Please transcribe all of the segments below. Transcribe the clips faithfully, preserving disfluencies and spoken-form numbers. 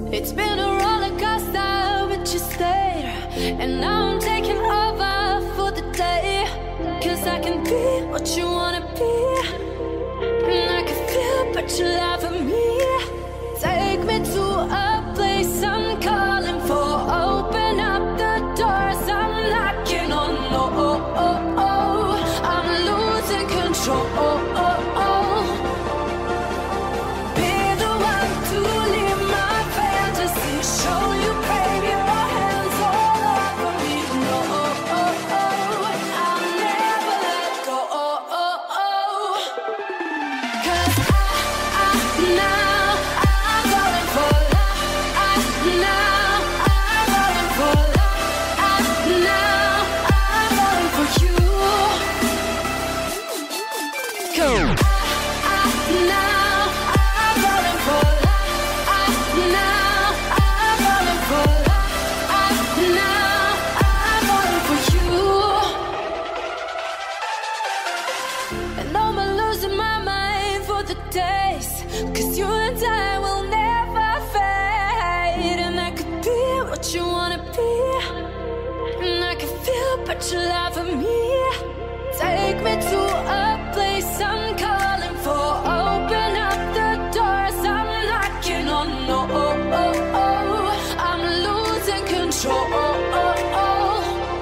It's been a roller coaster, but you stayed. And now I'm taking over for the day. Cause I can be what you wanna be. And I can feel, but you laugh at me. Take me to a place I'm calling for. Open up the doors I'm knocking on. Oh, oh, oh, oh. I'm losing control. Oh, oh, oh. Show you, baby, your hands all over me. No, oh, oh, oh. I'll never let go. Oh, oh, oh. Cause I, I, now I'm falling for love. I, now I'm falling for love. I, now I'm falling for you. Go. I, I, now I'm falling for love. I, now cause you and I will never fade. And I could be what you wanna be. And I can feel, but you laugh at me. Take me to a place I'm calling for. Open up the doors I'm knocking on. No, oh, oh, oh. I'm losing control. Oh, oh, oh.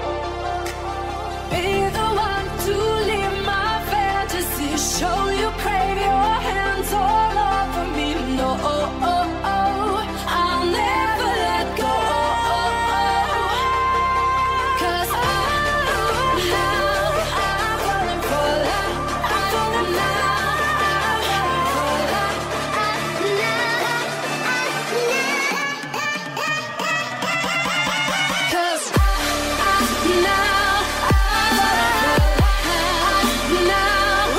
Be the one to leave my fantasy. Show you crave your hands all over me. No, oh, oh, oh. I'll never let go. Oh, oh, oh. Cause I, now I'm falling for love. I'm falling now. I'm falling for love. Cause I, now I'm falling for love. Now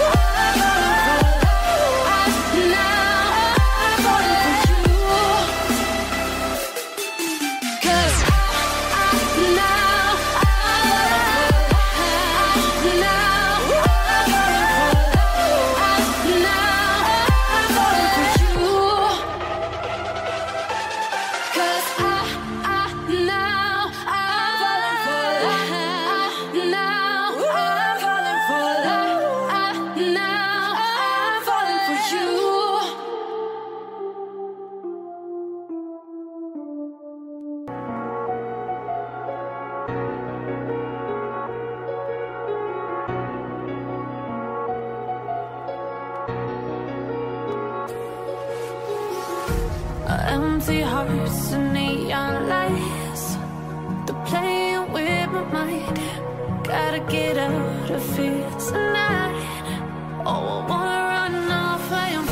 empty hearts and neon lights. They're playing with my mind. Gotta get out of here tonight. Oh, I wanna run off and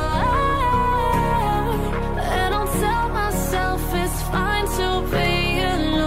fly. And I'll tell myself it's fine to be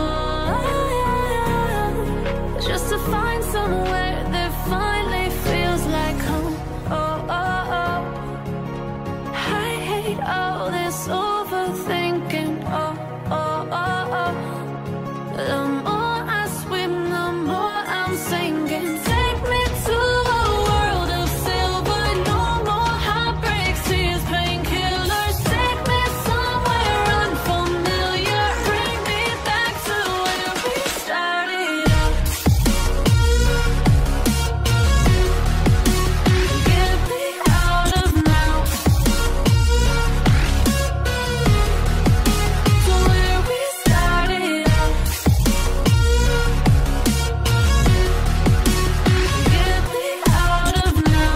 alone. Just to find somewhere that finally feels like home. Oh, oh, oh. I hate all this overthinking. Oh, oh, oh, oh. The more I swim, the more I'm sinking. Take me to a world of silver. No more heartbreaks, tears, painkillers. Take me somewhere unfamiliar. Bring me back to where we started out. Get me out of now. To where we started out. Get me out of now.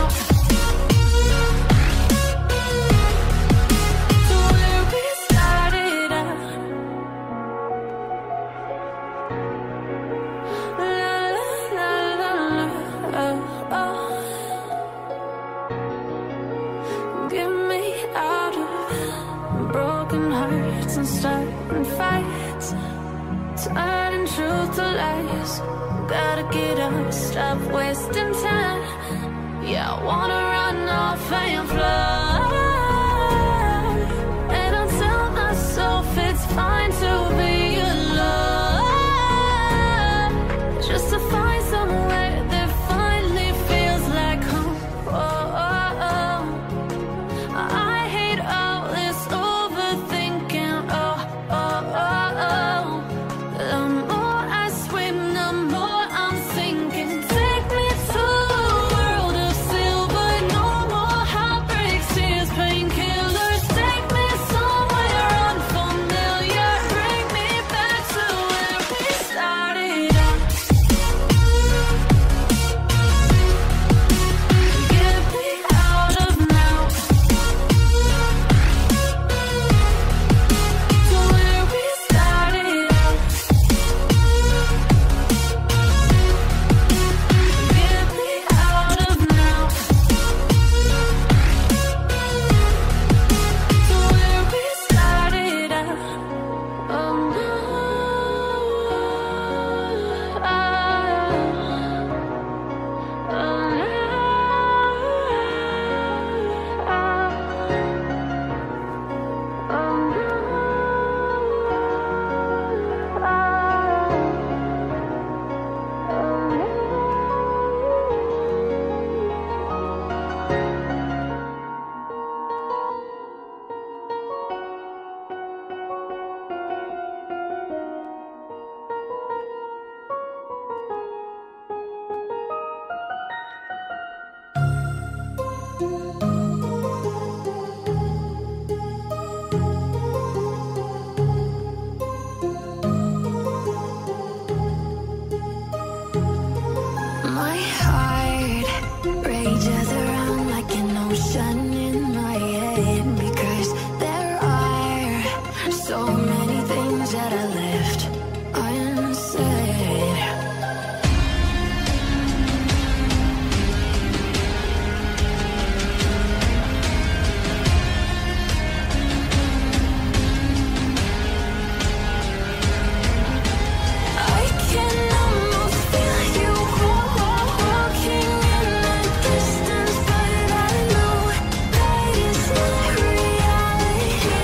To where we started out. La la la la, oh, oh. Get me out of broken hearts and starting fights, turning truth to lies. Gotta get up, stop wasting time. Yeah, I wanna run off and fly. And I'll tell myself it's fine to be alone. Just to find somewhere that finally feels like home. Oh, oh, oh. I hate all this overthinking. Oh, things that I left unsaid. I can almost feel you walking in the distance, but I know that it's not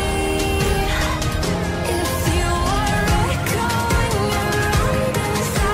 reality. If you are echoing around inside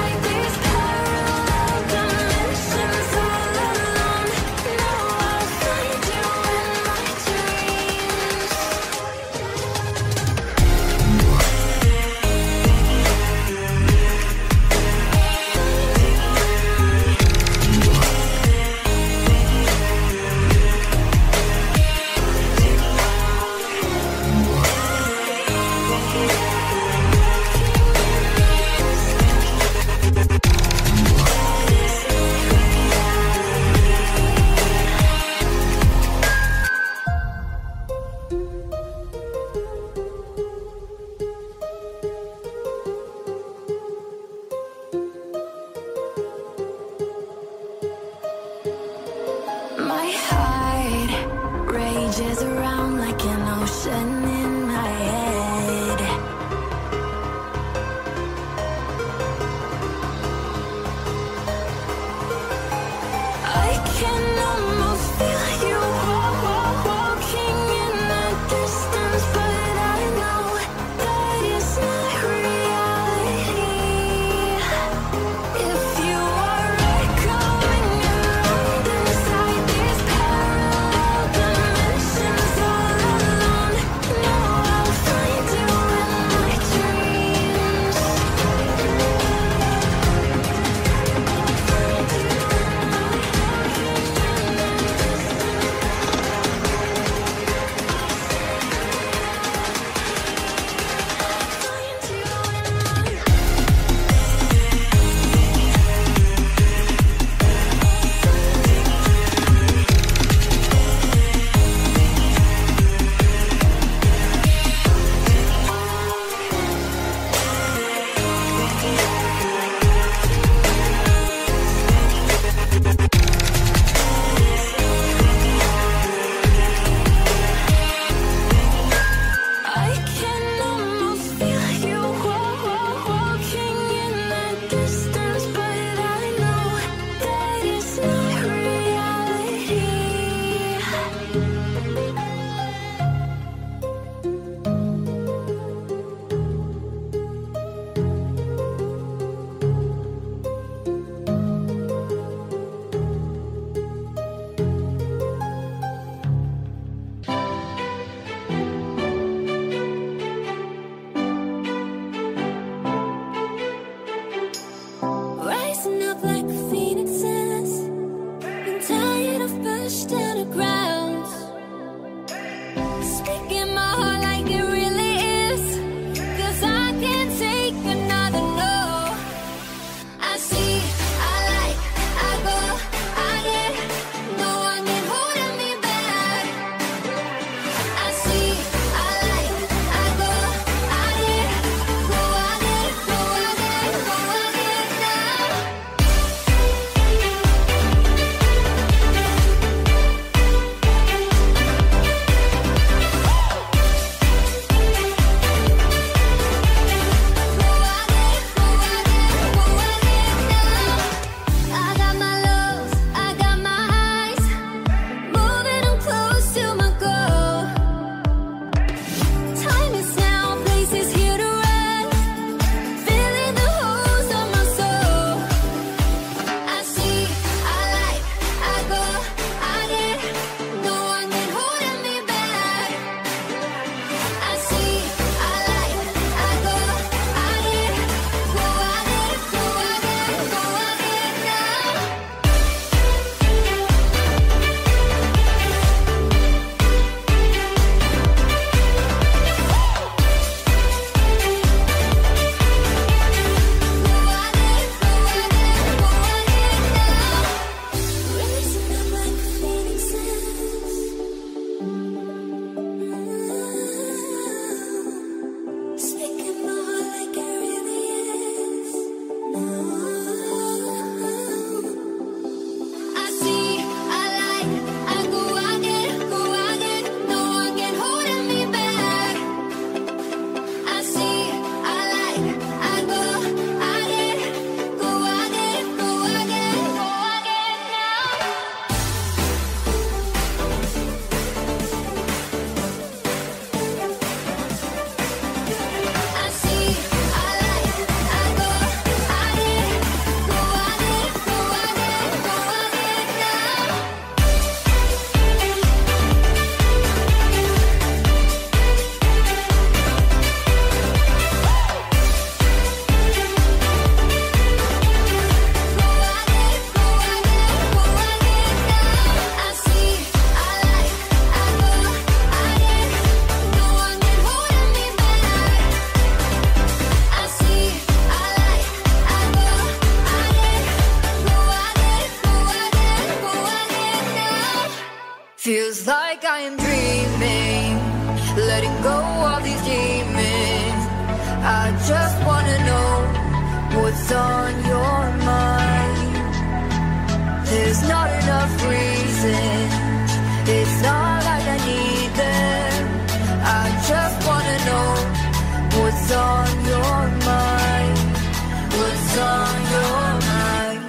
letting go of these demons. I just wanna know what's on your mind. There's not enough reasons, it's not like I need them. I just wanna know what's on your mind. What's on your mind?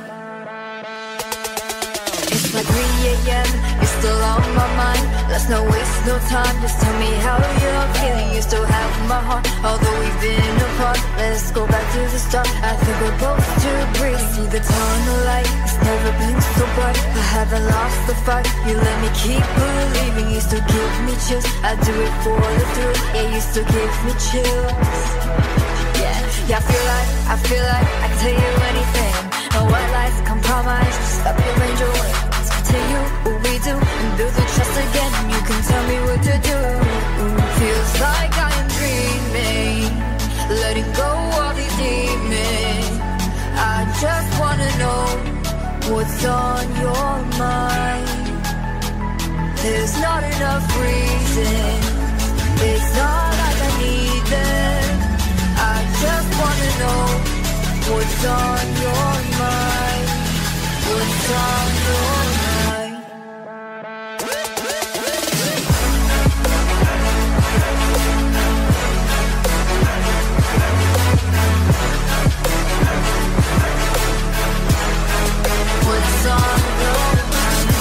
It's like three A M, you're still on my mind. Let's not waste no time, just tell me how you're feeling. You still have my heart, although we've been apart. Let's go back to the start, I think we're both too brief. See the tunnel light, it's never been so bright. I haven't lost the fight, you let me keep believing. You still give me chills, I do it for the thrill. Yeah, you still give me chills. Yeah, yeah, I feel like, I feel like I can tell you anything. No white lies, compromise, just stop your range away. Let's continue what we do and build the trust again. You can tell me what to do. Feels like I am dreaming, letting go of these demons. I just wanna know what's on your mind. There's not enough reasons, it's not like I need them. I just wanna know what's on your mind. What's on your mind? What's on your mind?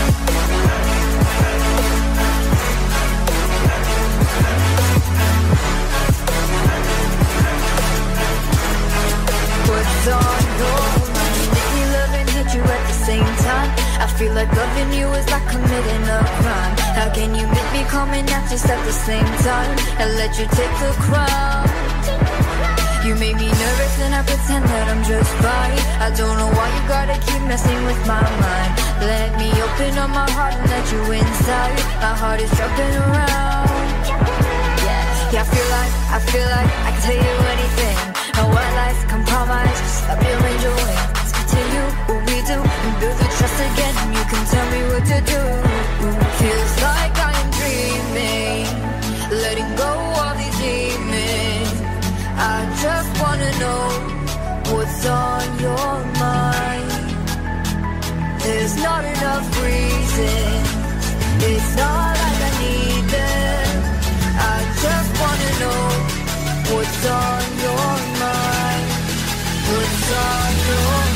What's on your mind? Make me love and hate you at the same time. I feel like loving you is like committing a crime. How can you make me come and act just at the same time and let you take the crown? You make me nervous and I pretend that I'm just fine. I don't know why you gotta keep messing with my mind. Let me open up my heart and let you inside. My heart is jumping around. Yeah, yeah, I feel like, I feel like I can tell you anything. No white lies, compromise, just stop your range away. Let's continue what we do and build the trust again. You can tell me what to do. Feels like I am dreaming, letting go of these demons. I just wanna know what's on your mind. There's not enough reasons, it's not like I need them. I just wanna know what's on your mind. What's on your mind?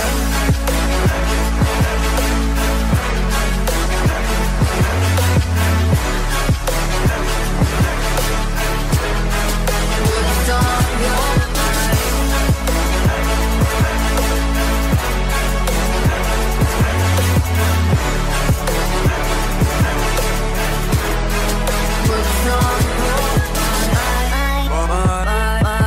What's on your mind? What's on your mind?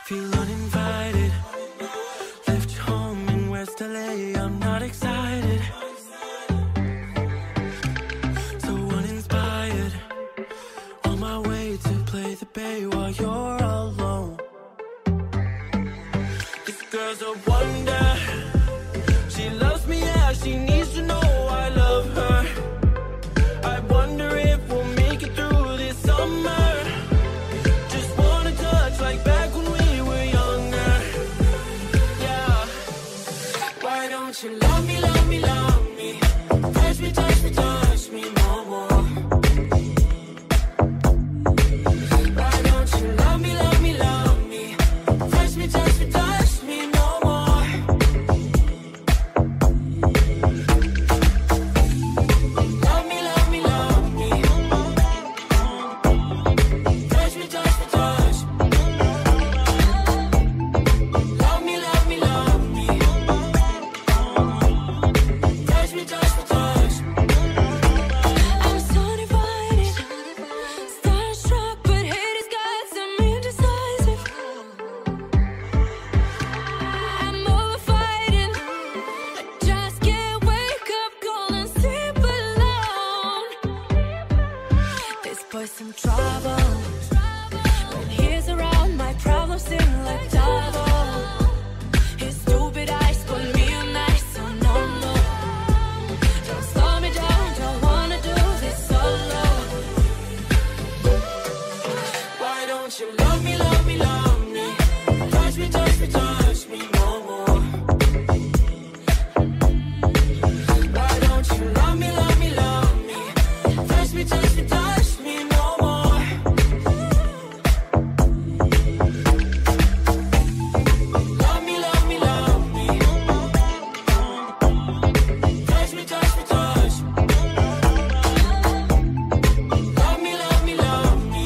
feel uninvited. Left home in West L A, I'm not excited. So uninspired, on my way to play the bay while you're alone. This girl's a wonder. She loves me, yeah, she needs to know I love her. I wonder if we'll make it through this summer. Just wanna touch like back when we were younger. Yeah. Why don't you love me, love me, love me? Touch me, touch me, touch me no more. Why don't you love me, love me, love me? Touch me, touch me, touch me no more. Love me, love me, love me. Touch me, touch me, touch me. Love me, love me, love me. Touch me, touch me, touch me. I'm so divided, starstruck, but hate has got some indecisive. I'm over fighting, I just can't wake up cold and sleep alone. This boy's some trouble. When he's around, my problems seem like double. His stupid eyes put me on ice, so no, no. Don't slow me down, don't wanna do this solo. Why don't you love me, love me, love me? Touch me, touch me, touch me no more. Why don't you love me, love me, love me? Touch me, touch me, touch me no more. Love me, love me, love me. Touch me, touch me, touch me. Love me, love me, love me.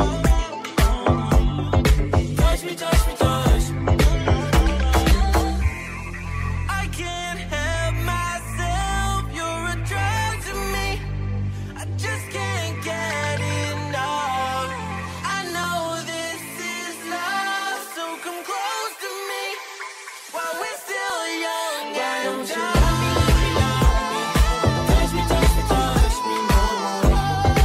Touch me, touch me, touch me. I can't help myself, you're a drug to me. I just can't get enough. I know this is love, so come close to me while we're still young. Why don't you love me, love me, love me? Touch me, touch me, touch me no more.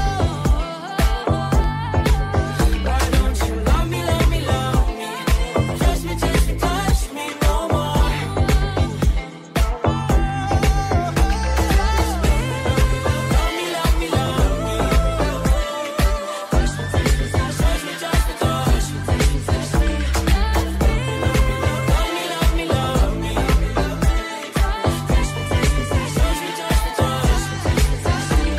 Why don't you love me, love me, love me? Touch me, touch me, touch me no more. Love me, love me, love me. Touch me, touch me, touch me, touch me, touch me, touch me, touch me. Love me, love me, love me. Touch me, touch me, touch me, touch me, touch me, touch me, touch me, touch me.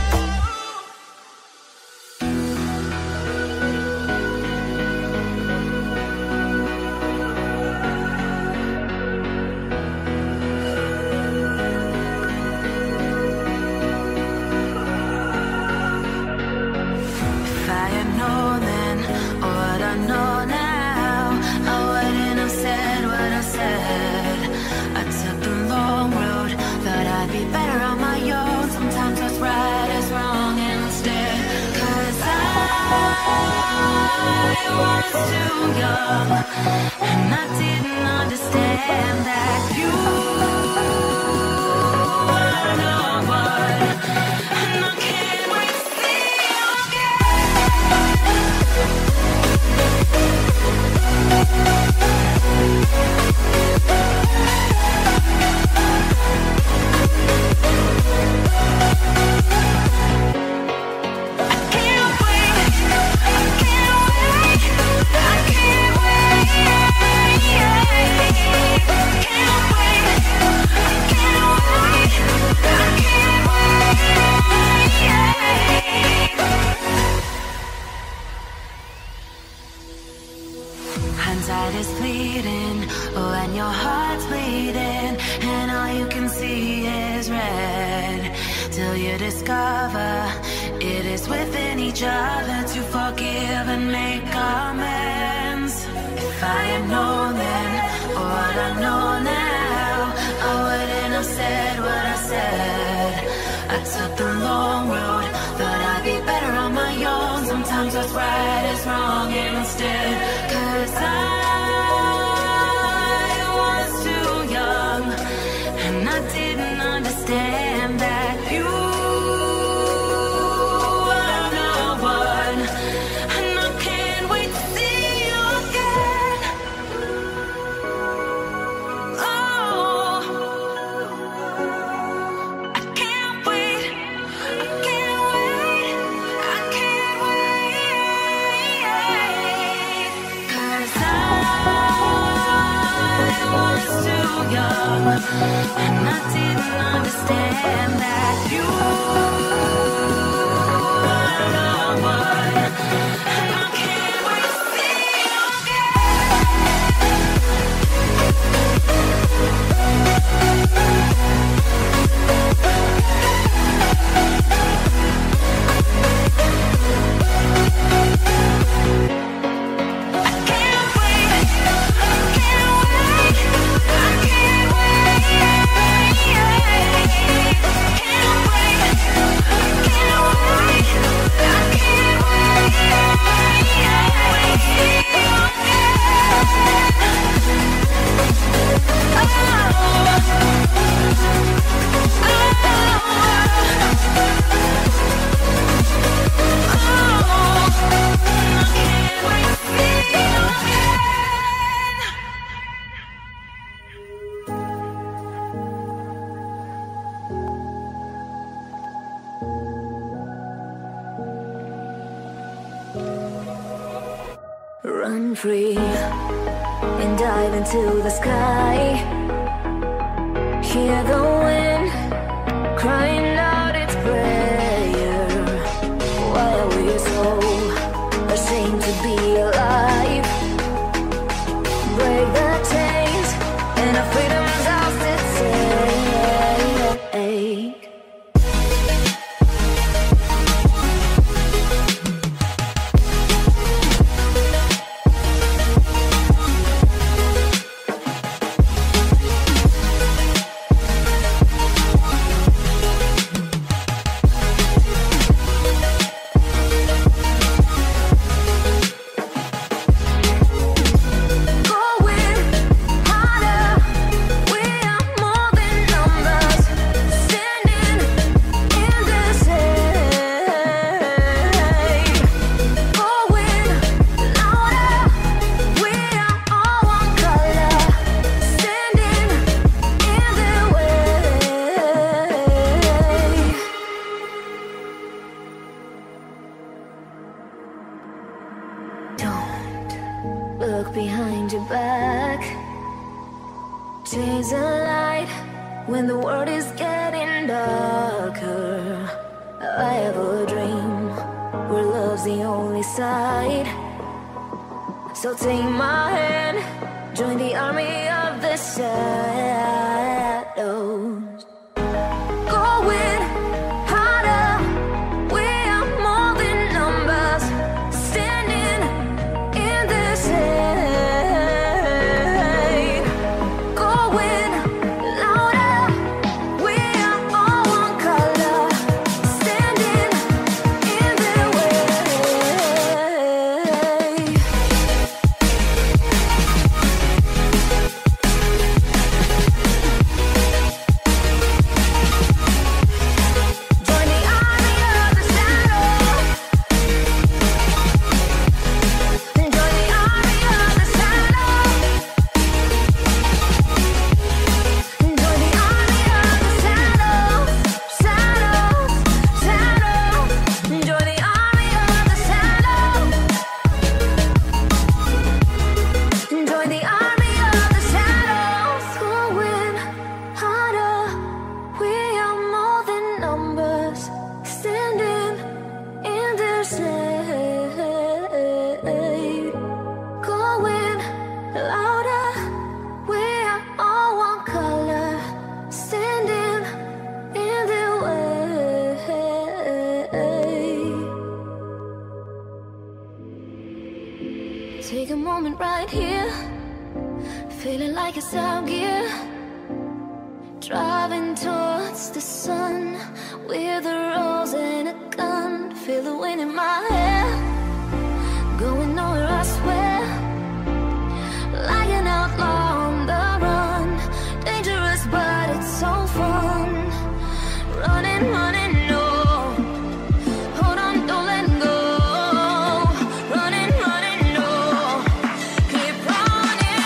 If I had known then what I know now, I wouldn't have said what I said. I took the long road, thought I'd be better on my own. Sometimes what's right is wrong instead. Cause I was too young, and I didn't understand that you were no one. And I can't wait to see you Hindsight is fleeting when your heart's bleeding and all you can see is red. Till you discover it is within each other to forgive and make amends. If I had known then what I know now, I wouldn't have said what I said. I took the long road, thought I'd be better on my own. Sometimes what's right is wrong instead. Cause I and I didn't understand that you were the one, and I can't wait to see you run free and dive into the sky. Hear the wind crying out its prayer. Why are we so ashamed to be alive? Break the chains and our freedom's ours to take. Look behind your back. Chase a light when the world is getting darker. I have a dream where love's the only side. So take my hand, join the army of the shadows. Going harder, we are more than numbers. Standing in this shade. Going louder, we are all one color. Standing in the way. Join the army of the shadows. Join the army of the shadows. Join the army of the shadows. Shadows, shadows. Join the army of the shadows. Join the army of the shadows. Going harder, we are more than numbers. Standing in the shade. Going louder, we are all one color. Standing in the way. Take a moment right here, feeling like it's out gear. Driving towards the sun with a rose and a gun. Feel the wind in my hair, going nowhere I swear. Like an outlaw on the run, dangerous but it's so fun. Running, running, no. Hold on, don't let go. Running, running, no. Keep running.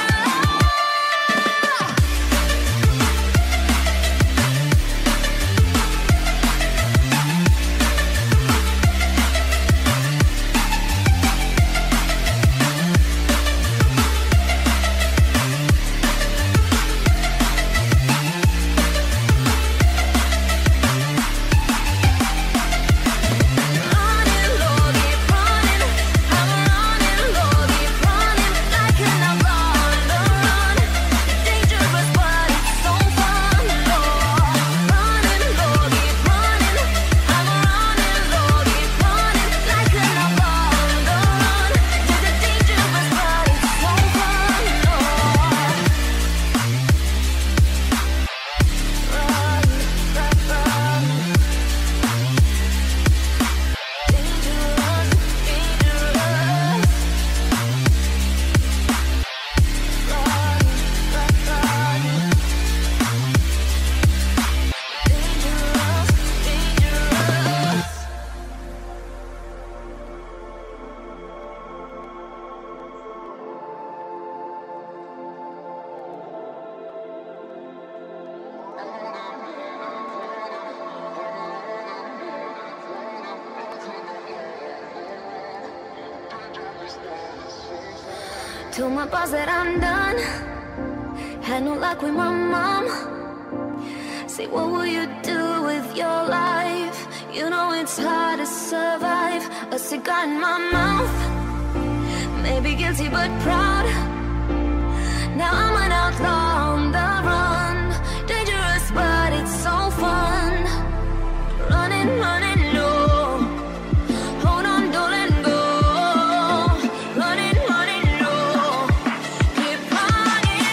Told my boss that I'm done. Had no luck with my mom. Say, what will you do with your life? You know it's hard to survive. A cigar in my mouth. Maybe guilty but proud. Now I'm an outlaw on the run. Dangerous but it's so fun. Running, running low. Hold on, don't let go. Running, running low. Keep running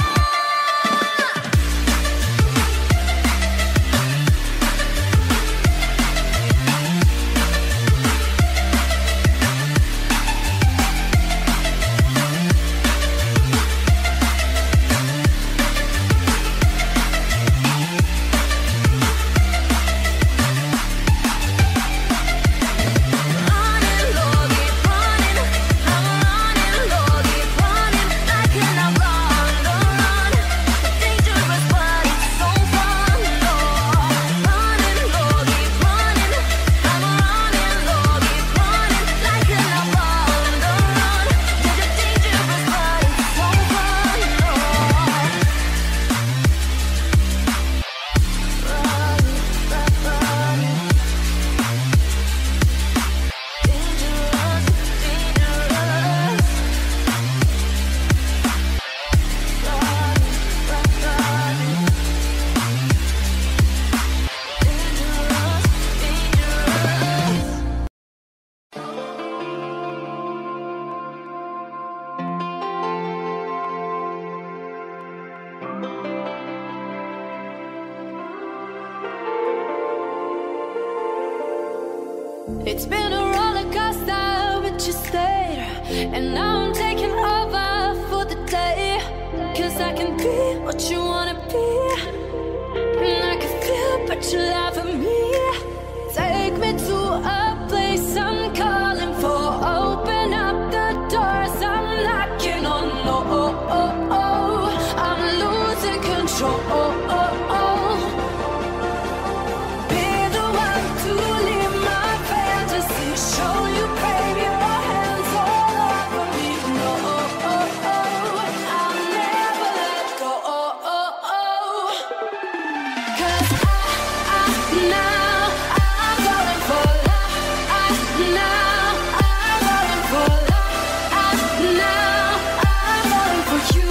It's been a roller coaster, but you stayed. And now I'm taking over for the day. Cause I can be what you wanna be. And I can feel but you love for me. Take me to a place I'm calling for. Open up the doors I'm knocking on. Oh, oh, oh, oh. I'm losing control. Oh, oh, oh. Show you, baby, your hands all over me. No, oh, oh, oh. I'll never let go. Oh, oh, oh. Cause I, I, now I'm falling for love. I, now I'm falling for love. I, now I'm falling for you.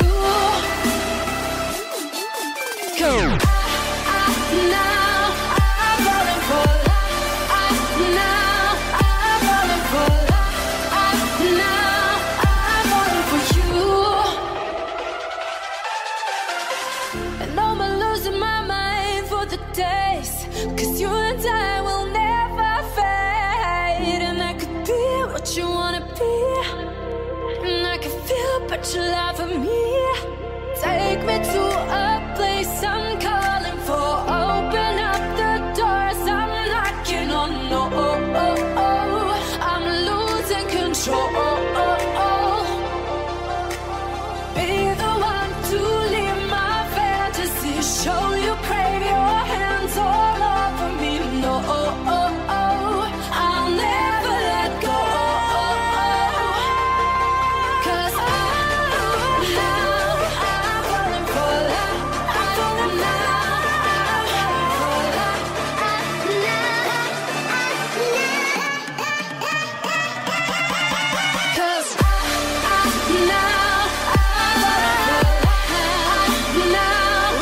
Go. I, I, now I'm falling for love. I, now cause you and I will never fade. And I could be what you wanna be. And I can feel but you love for me. Take me to a place I'm calling for. Open up the doors I'm knocking on. Oh, oh, oh, oh. I'm losing control. Oh, oh, oh. Be the one to live my fantasy. Show you crave your hands all over me. No, oh, oh, oh. I'll never let go. Oh, oh, oh. Cause I, now I'm falling for love. I'm falling now. I'm falling for love. Cause I, I, now I'm falling for love. Now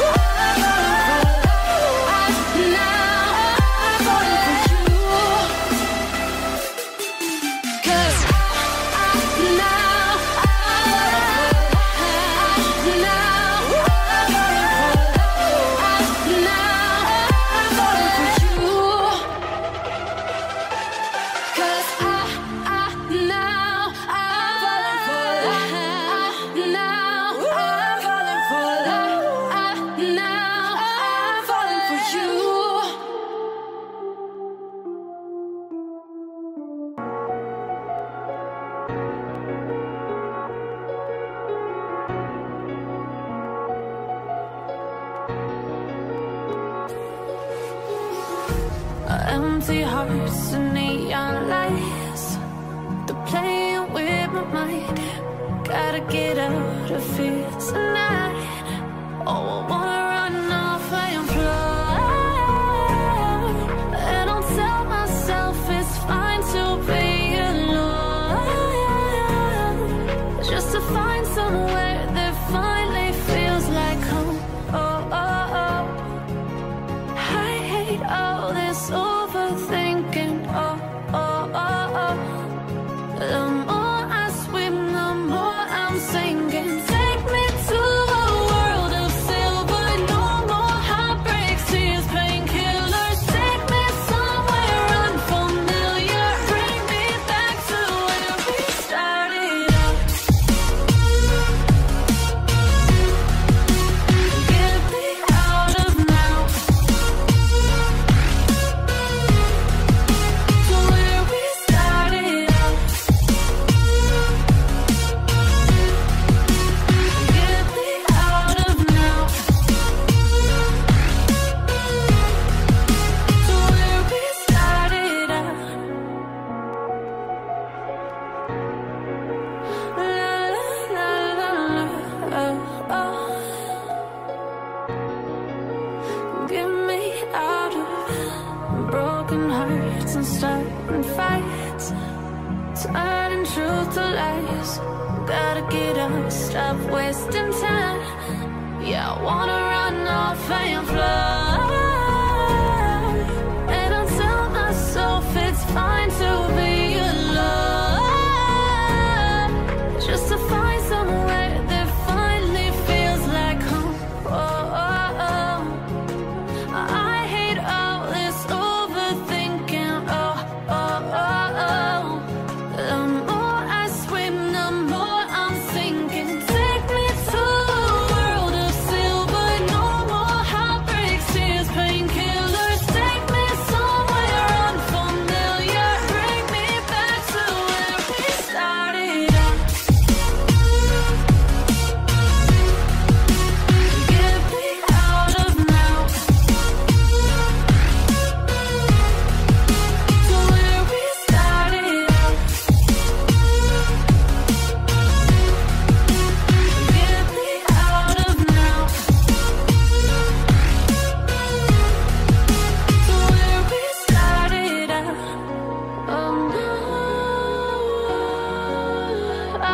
empty hearts and neon lights. They're playing with my mind. Gotta Gotta get out of here tonight. Oh, I wanna run off and fly, and I'll tell myself it's fine to be alone, just to find somewhere that finally feels like home. Oh, oh, oh. I hate all this overthinking. Oh, oh, oh, oh. The more I swim, the more I'm sinking. Take me to a world of silver, no more heartbreaks, tears, painkillers. Take me somewhere unfamiliar, bring me back to where we started out. Get me out of now, to where we started out. Get me out of now, to where we started out. La la la la la, oh, oh. Get me out of broken hearts and starting fights, turning truth to lies. Gotta get up, stop wasting time. Yeah, I wanna run off and fly, and I'll tell myself it's fine to be alone, just to find somewhere that finally feels like home. Oh, oh, oh. I hate all this overthinking. Oh, oh, oh, oh. The more I swim, the more I'm sinking. Take me to a world of silver, no more heartbreaks, tears, painkillers. Take me somewhere unfamiliar, bring me back to where we started out. Get me out of now, to where we started out. Get me out of now, to where we started out. Oh no, oh,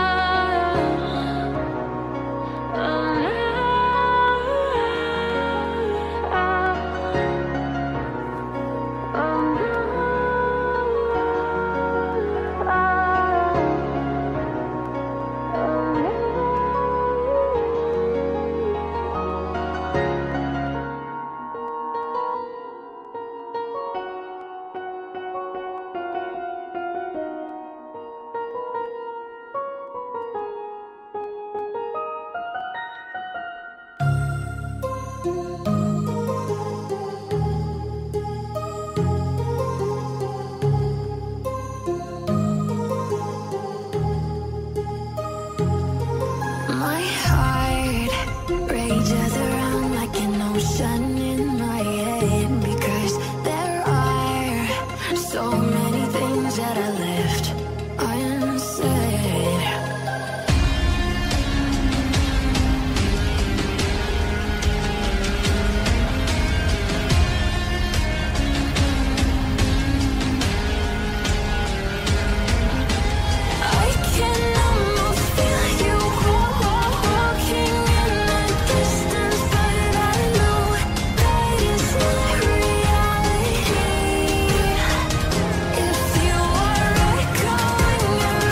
my heart rages around like an ocean in my head, because there are so many things that I left unsaid. I can almost feel you walking in the distance, but I know that it's not reality. If you are right, go when you're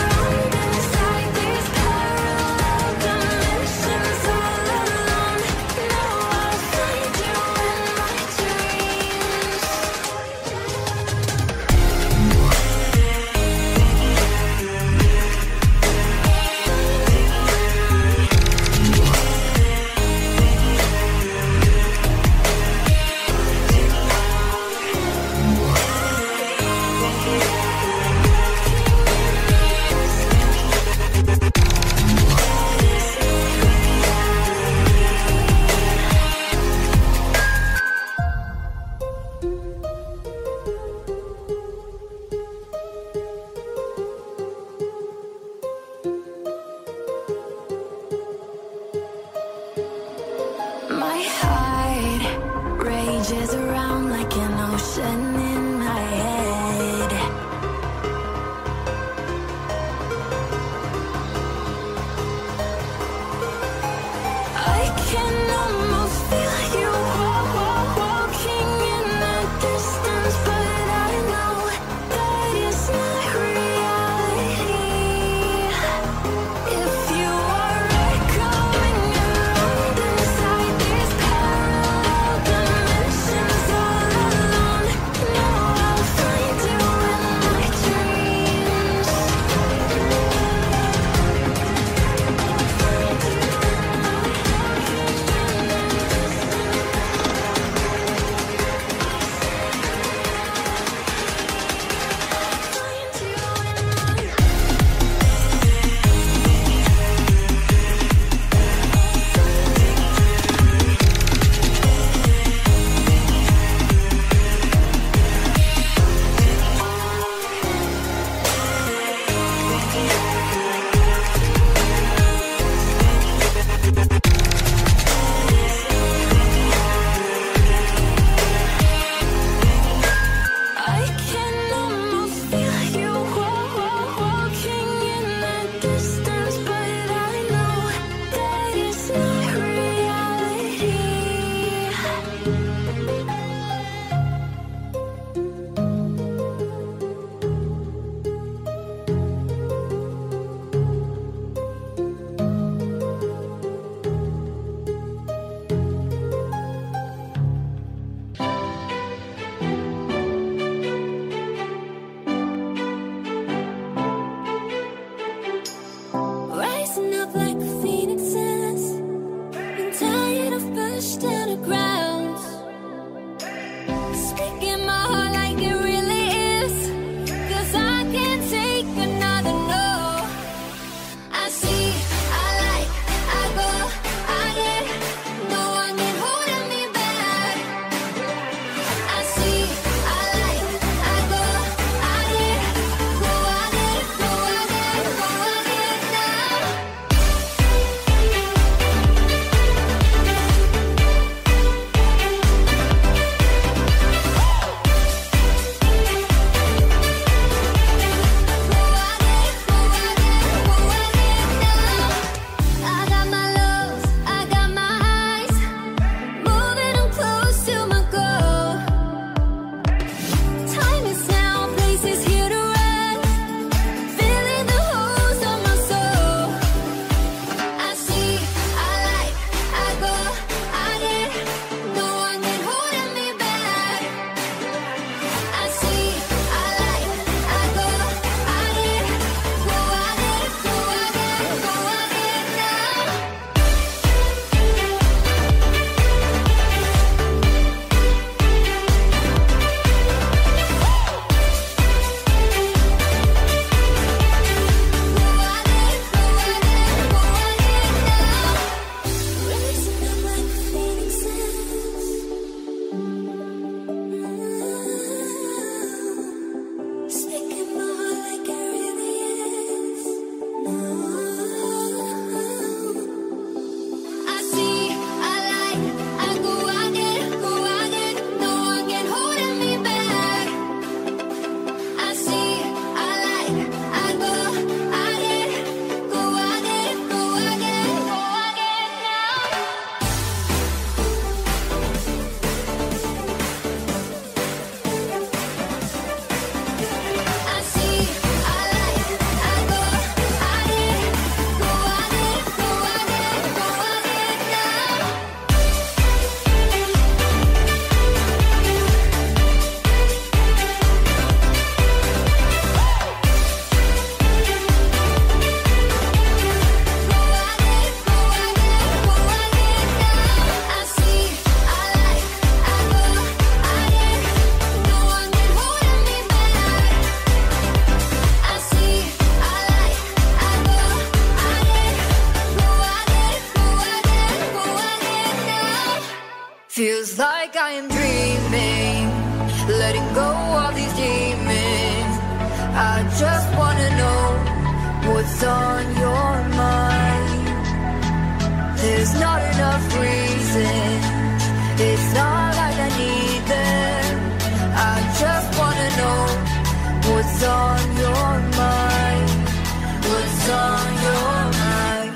letting go of these demons. I just wanna know what's on your mind. There's not enough reasons, it's not like I need them. I just wanna know what's on your mind. What's on your mind?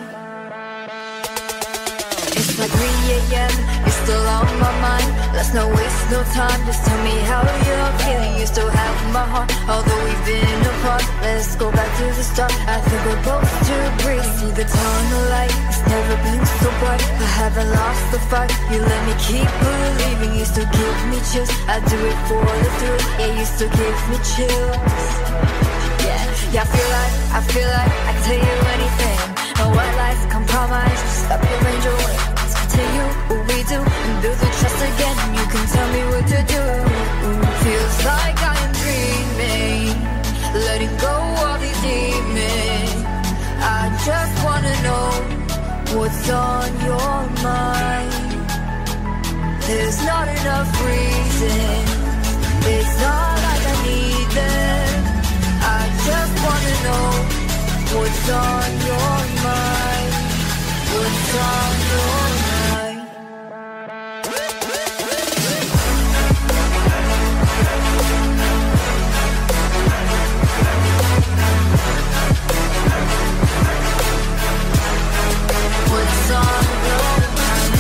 It's like three a m, you're still on my mind. Let's not waste no time, just tell me how you're feeling. You still have my heart, although we've been apart. Let's go back to the start, I think we're both too brief. See the tunnel light, it's never been so bright. I haven't lost the fight, you let me keep believing. You still give me chills, I do it for the thrill. Yeah, you still give me chills. Yeah, yeah, I feel like, I feel like I can tell you anything. No white lies, compromise, just stop your range away. Let's continue what we do and build the trust again. You can tell me what to do. Feels like I am dreaming, letting go of these demons. I just wanna know what's on your mind. There's not enough reason, it's not like I need them. I just wanna know what's on your mind. What's on your mind? What's on your mind?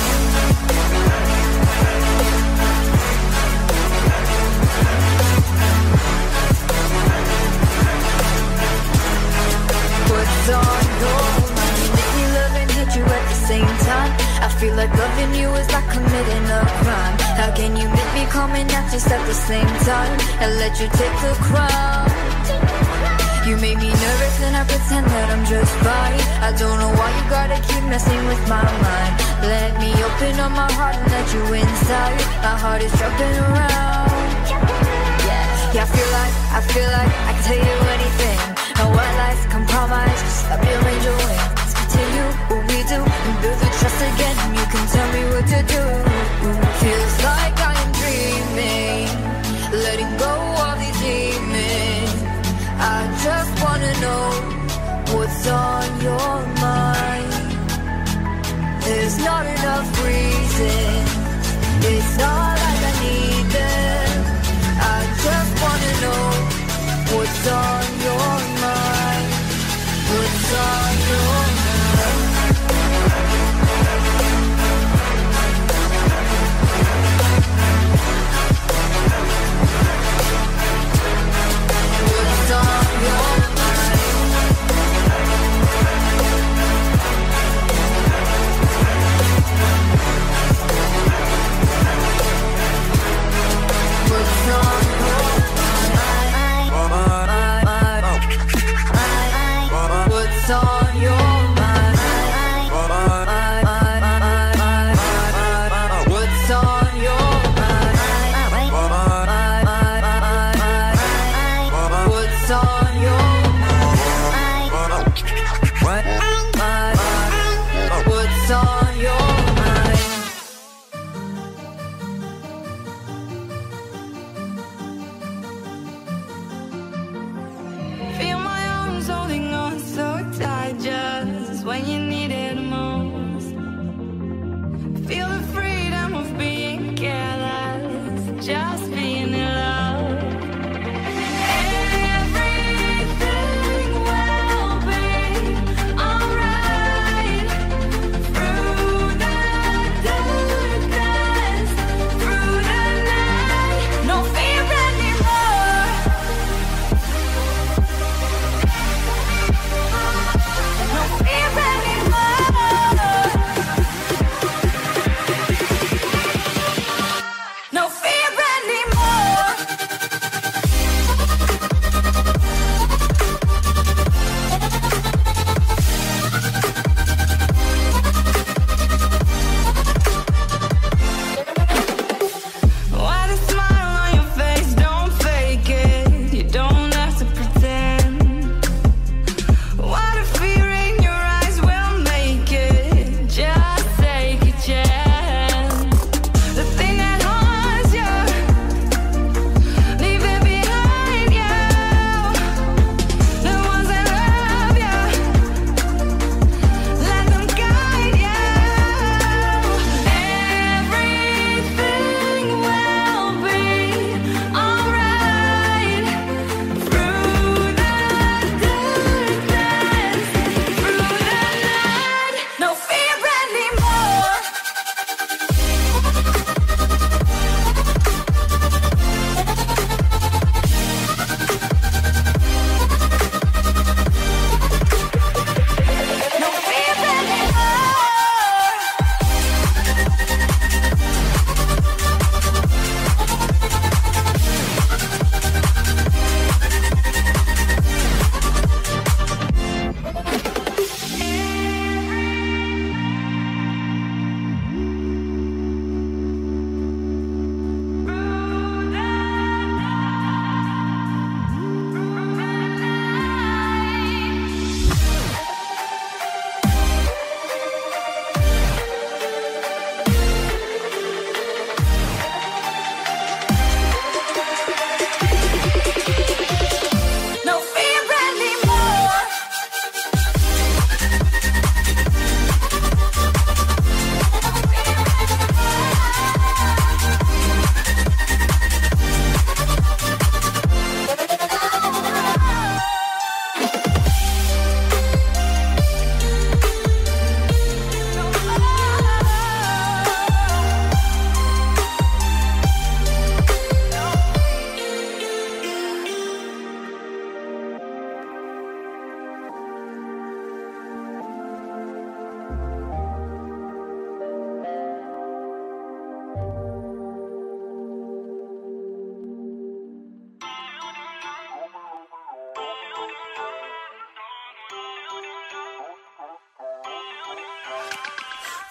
What's on your mind? You make me love and hate you at the same time. I feel like loving you is like committing a crime. How can you make me come and not just at the same time and let you take the crown? You made me nervous and I pretend that I'm just fine. I don't know why you gotta keep messing with my mind. Let me open up my heart and let you inside. My heart is jumping around. Yeah, yeah, I feel like, I feel like I can tell you anything. No white lies, compromise, just stop your range away. Let's continue what we do and build the trust again. You can tell me what to do. Feels like I am dreaming, letting go of these demons. I just wanna know what's on your mind. There's not enough reason, it's not like I need them. I just wanna know what's on your mind. What's on your mind? What's on your mind?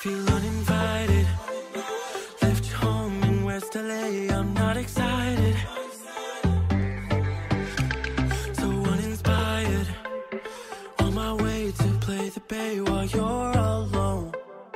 Feel uninvited. Left home in West L A, I'm not excited. So uninspired. On my way to play the bay while you're alone.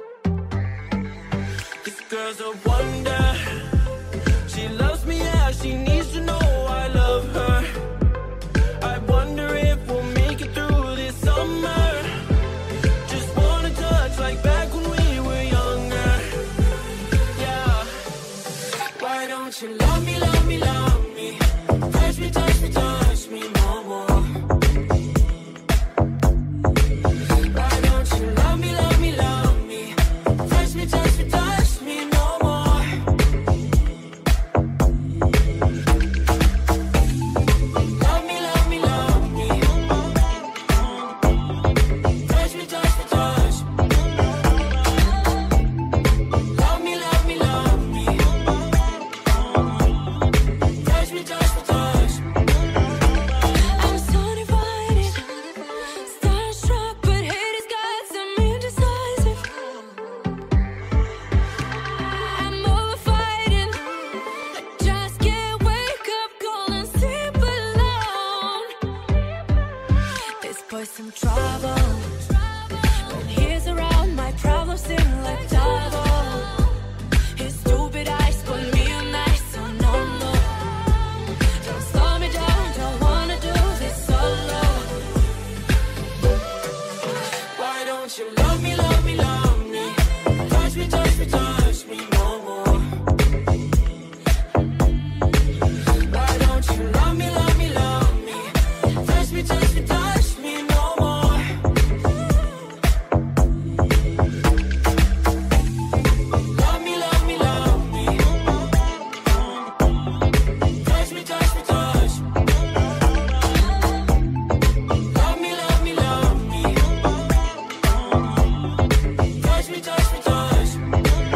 This girl's a wonder. She loves me, yeah, she needs to know I love her. I wonder if we'll make it through this summer. Just wanna touch like back when we were younger. Yeah. Why don't you love me, love me, love me? Touch me, touch me, touch me no more. Why don't you love me, love me, love me? Touch me, touch me, touch me no more. Love me, love me, love me. Touch me, touch me, touch me. Love me, love me, love me. Touch me, touch me, touch me. I'm so divided, starstruck, but hate has got some indecisive. I'm over fighting, I just can't wake up cold and sleep alone. This boy's some trouble. When he's around, my problems seem like double. His stupid eyes put me on ice, so no, no. Don't slow me down, don't wanna do this solo. Why don't you love me, love me, love me? Touch me, touch me, touch me no more. Why don't you love me, love me, love me? Touch me, touch me, touch me no more. Love me, love me, love me. Touch me, touch me, touch me. Love me, love me, love me. Touch me, touch me, touch me.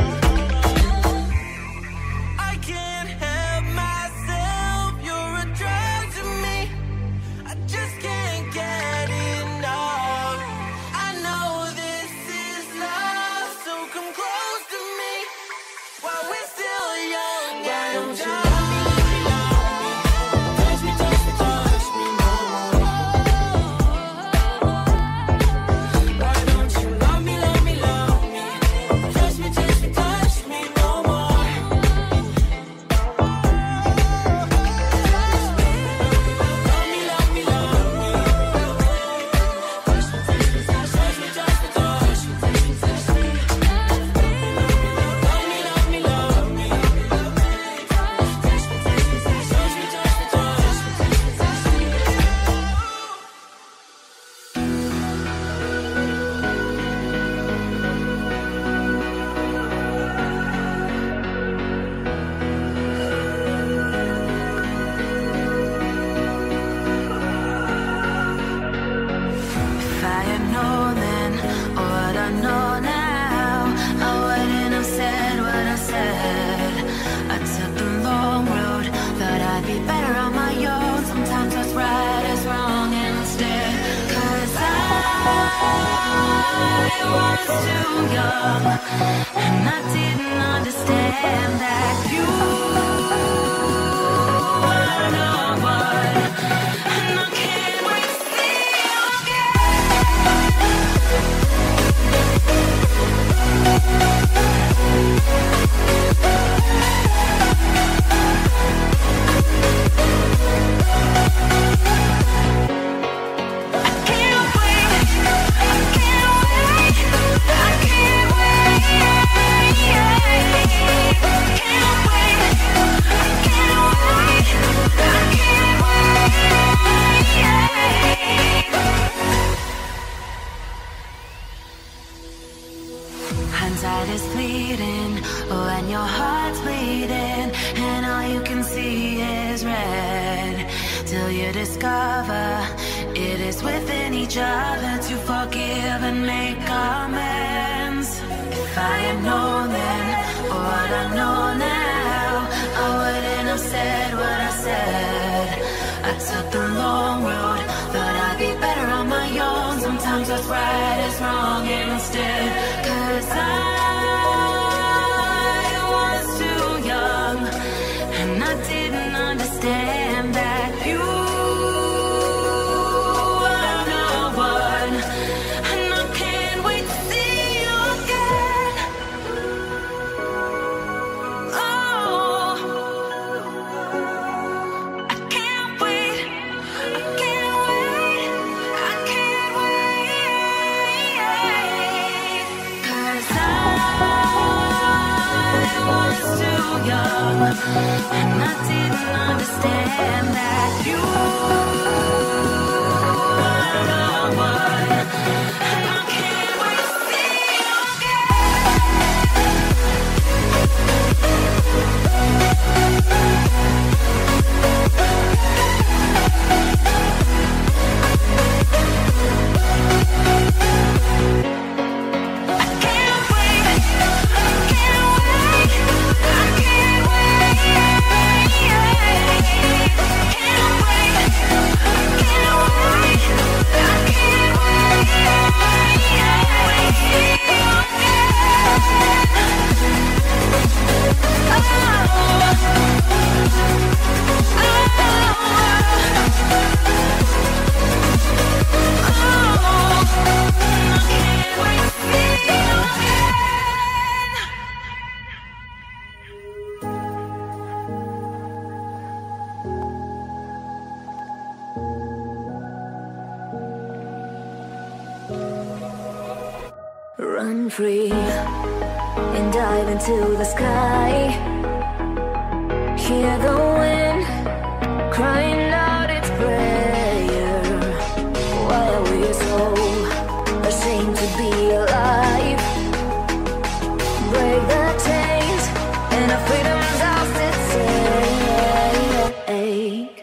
I can't help myself, you're a drug to me. I just can't get enough. I know this is love, so come close to me while we're still young. Why don't you love me, love me, love me? Touch me, touch me, touch me no more. Why don't you love me, love me, love me? Touch me, touch me, touch me no more. Love me, love me, love me. Touch me, touch me, touch me, touch me, touch me, touch me, touch me. Love me, love me, love me. Touch me, touch me, touch me, touch me, touch me, touch me, touch me, touch me. If I had known then what I know now, I wouldn't have said what I said. I took the long road, thought I'd be better on my own. Sometimes what's right is wrong instead. Cause I was too young, and I didn't understand that you were no one. And I can't wait to see you again. I can't wait, I can't wait, I can't wait, yeah. Can't wait, I can't wait, I can't wait, yeah. Hindsight is fleeting when your heart's bleeding and all you can see is red. Till you discover it is within each other to forgive and make amends. If I had known then what I know now, I wouldn't have said what I said. I took the long road, thought I'd be better on my own. Sometimes what's right is wrong instead. Cause I and I didn't understand that you were the one, and I can't wait to see you Run free and dive into the sky. Hear the wind crying out its prayer. Why are we so ashamed to be alive? Break the chains and our freedom's ours to take.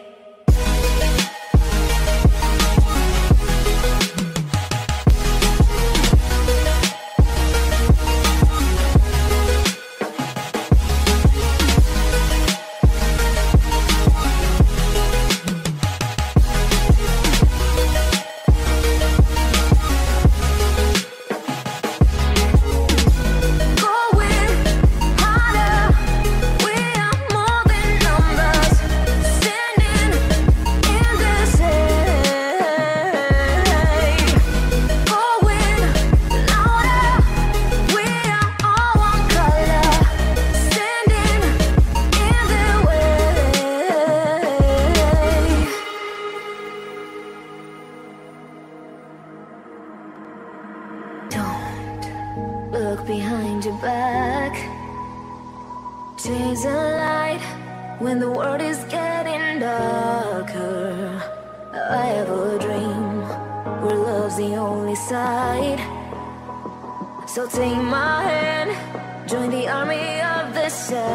Look behind your back. Chase a light when the world is getting darker. I have a dream where love's the only side. So take my hand, join the army of the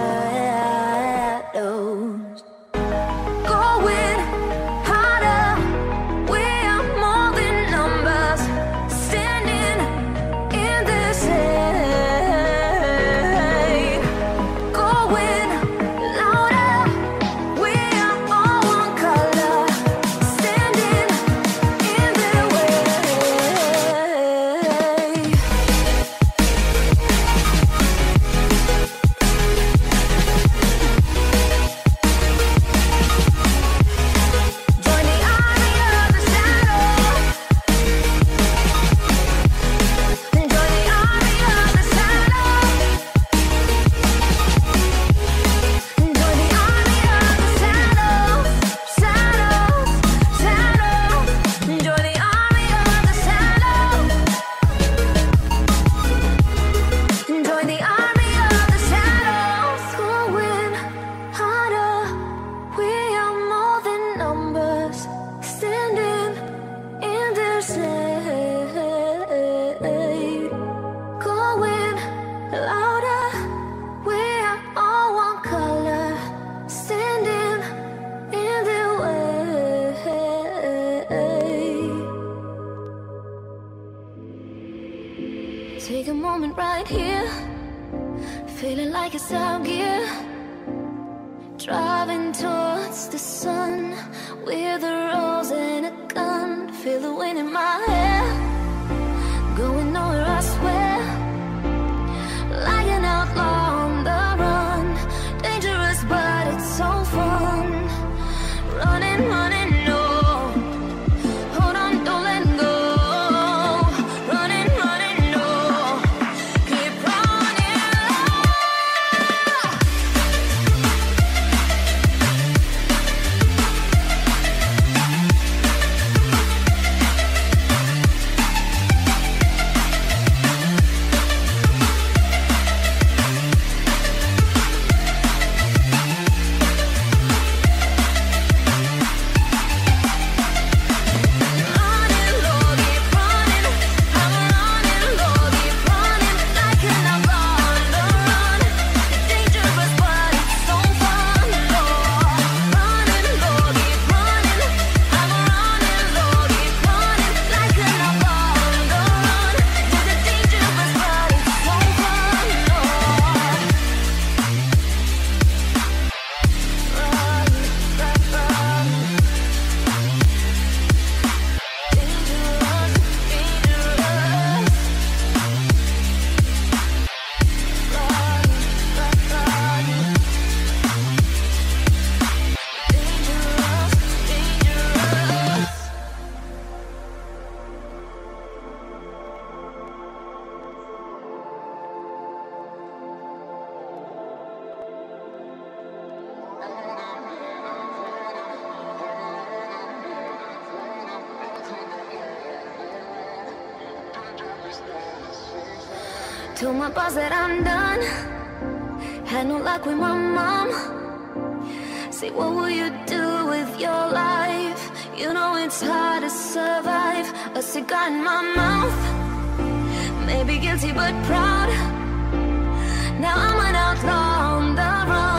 shadows. Going harder, we are more than numbers. Standing in this shade. Going louder, we are all one color. Standing in the way. Join the army of the shadows. Join the army of the shadows. Join the army of the shadows. Shadows, shadows. Join the army of the shadows. Join the army of the shadows. Going harder, we are more than numbers. Standing in their shade. Going louder, we are all one color. Standing in their way. Take a moment right here, feeling like it's out gear. Driving towards the sun with a rose and a gun. Feel the wind in my hair, going nowhere I swear. Like an outlaw on the run, dangerous but it's so fun. Running, running, no. Hold on, don't let go. Running, running, no. Keep running. Told my boss that I'm done. Had no luck with my mom. Say, what will you do with your life? You know it's hard to survive. A cigar in my mouth. Maybe guilty but proud. Now I'm an outlaw on the run.